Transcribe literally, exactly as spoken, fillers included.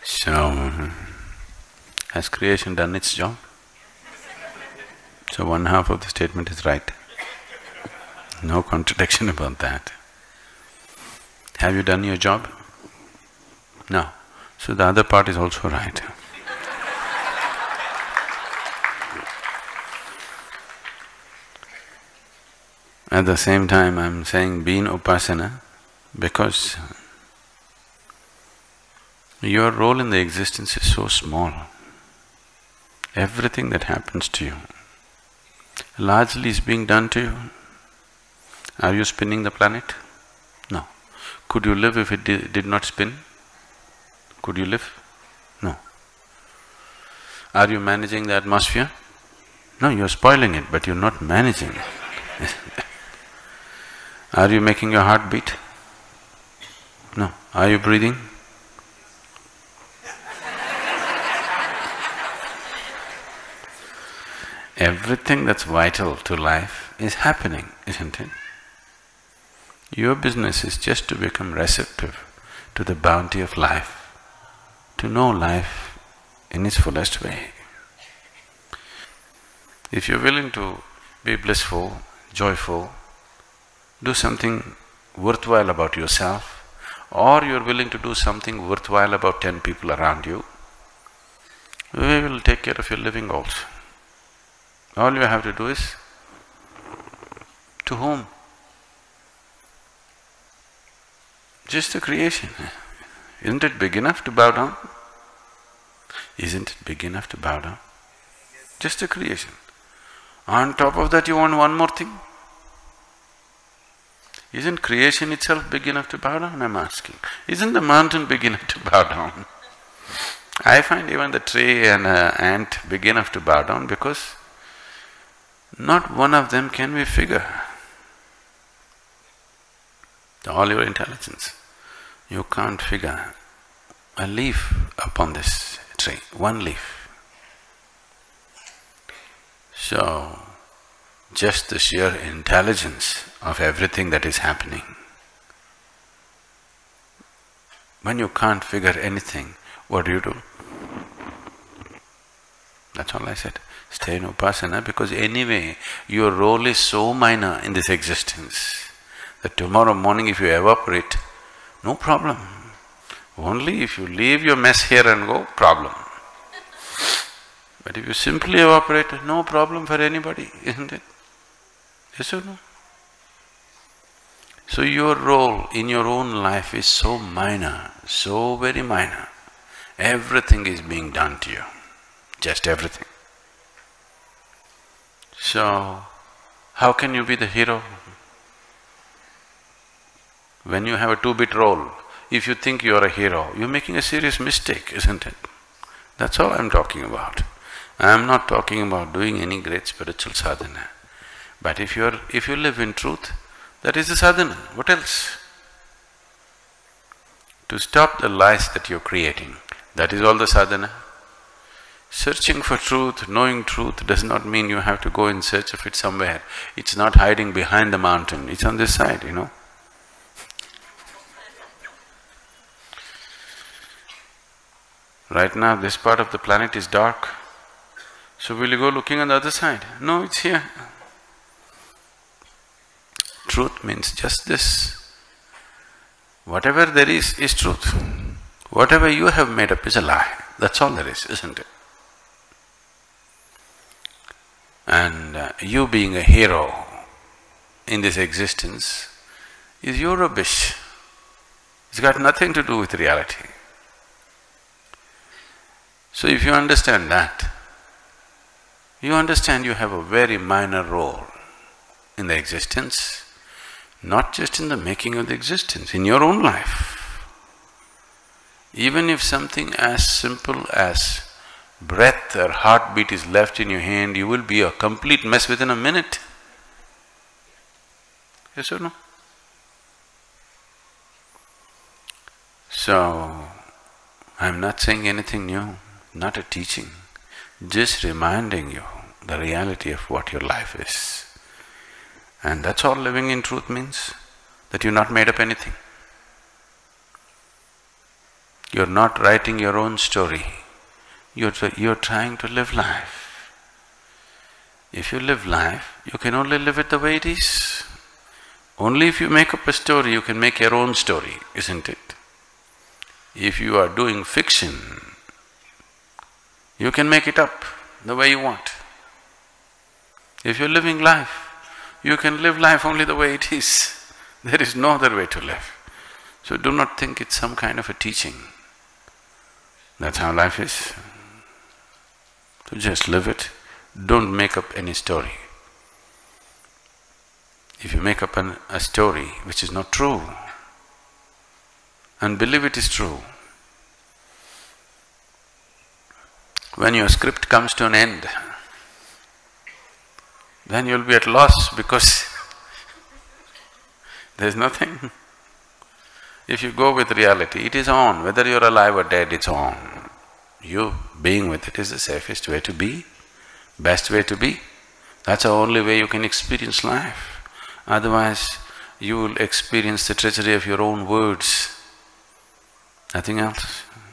So, has creation done its job? So one half of the statement is right. No contradiction about that. Have you done your job? No. So the other part is also right. At the same time, I'm saying be in upasana because your role in the existence is so small. Everything that happens to you largely is being done to you. Are you spinning the planet? No. Could you live if it did, did not spin? Could you live? No. Are you managing the atmosphere? No, you're spoiling it, but you're not managing it. Are you making your heart beat? No. Are you breathing? Everything that's vital to life is happening, isn't it? Your business is just to become receptive to the bounty of life, to know life in its fullest way. If you're willing to be blissful, joyful, do something worthwhile about yourself, or you're willing to do something worthwhile about ten people around you, we will take care of your living also. All you have to do is, to whom? Just the creation. Isn't it big enough to bow down? Isn't it big enough to bow down? Just the creation. On top of that you want one more thing? Isn't creation itself big enough to bow down, I'm asking? Isn't the mountain big enough to bow down? I find even the tree and an ant big enough to bow down because not one of them can we figure. All your intelligence, you can't figure a leaf upon this tree, one leaf. So, just the sheer intelligence of everything that is happening. When you can't figure anything, what do you do? That's all I said. Stay in upasana because anyway, your role is so minor in this existence that tomorrow morning if you evaporate, no problem. Only if you leave your mess here and go, problem. But if you simply evaporate, no problem for anybody, isn't it? Yes or no? So your role in your own life is so minor, so very minor. Everything is being done to you, just everything. So, how can you be the hero? When you have a two-bit role, if you think you're a hero, you're making a serious mistake, isn't it? That's all I'm talking about. I'm not talking about doing any great spiritual sadhana. But if you're… if you live in truth, that is the sadhana, what else? To stop the lies that you're creating, that is all the sadhana. Searching for truth, knowing truth does not mean you have to go in search of it somewhere. It's not hiding behind the mountain, it's on this side, you know. Right now, this part of the planet is dark. So will you go looking on the other side? No, it's here. Truth means just this. Whatever there is, is truth. Whatever you have made up is a lie. That's all there is, isn't it? And uh, you being a hero in this existence is your rubbish. It's got nothing to do with reality. So if you understand that, you understand you have a very minor role in the existence, not just in the making of the existence, in your own life. Even if something as simple as breath or heartbeat is left in your hand, you will be a complete mess within a minute. Yes or no? So, I'm not saying anything new, not a teaching, just reminding you the reality of what your life is. And that's all living in truth means, that you've not made up anything. You're not writing your own story, you're, you're trying to live life. If you live life, you can only live it the way it is. Only if you make up a story, you can make your own story, isn't it? If you are doing fiction, you can make it up the way you want. If you're living life, you can live life only the way it is. There is no other way to live. So do not think it's some kind of a teaching. That's how life is. So just live it. Don't make up any story. If you make up an, a story which is not true and believe it is true, when your script comes to an end, then you'll be at loss because there's nothing. If you go with reality, it is on, whether you're alive or dead, it's on. You being with it is the safest way to be, best way to be. That's the only way you can experience life. Otherwise, you will experience the treachery of your own words, nothing else.